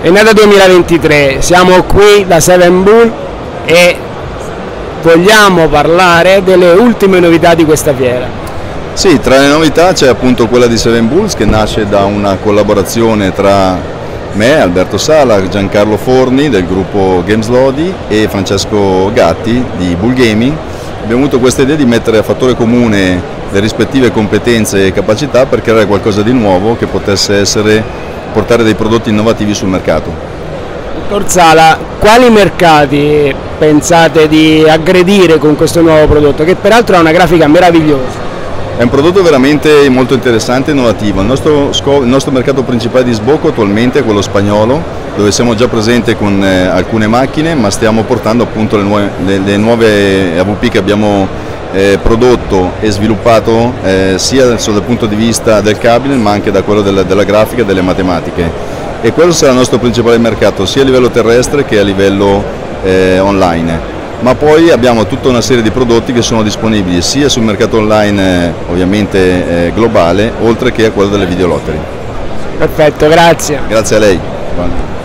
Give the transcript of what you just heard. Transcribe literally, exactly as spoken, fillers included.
È nata duemilaventitré, siamo qui da Seven Bull e vogliamo parlare delle ultime novità di questa fiera. Sì, tra le novità c'è appunto quella di Seven Bulls, che nasce da una collaborazione tra me, Alberto Sala, Giancarlo Forni del gruppo Games Lodi e Francesco Gatti di Bull Gaming. Abbiamo avuto questa idea di mettere a fattore comune le rispettive competenze e capacità per creare qualcosa di nuovo che potesse essere portare dei prodotti innovativi sul mercato. Dottor Sala, quali mercati pensate di aggredire con questo nuovo prodotto, che peraltro ha una grafica meravigliosa? È un prodotto veramente molto interessante e innovativo. Il nostro, il nostro mercato principale di sbocco attualmente è quello spagnolo, dove siamo già presenti con eh, alcune macchine, ma stiamo portando appunto le nuove, le, le nuove A V P che abbiamo eh, prodotto e sviluppato eh, sia dal punto di vista del cabinet, ma anche da quello della, della grafica e delle matematiche. E quello sarà il nostro principale mercato, sia a livello terrestre che a livello eh, online. Ma poi abbiamo tutta una serie di prodotti che sono disponibili sia sul mercato online eh, ovviamente eh, globale, oltre che a quello delle videolottery. Perfetto, grazie. Grazie a lei.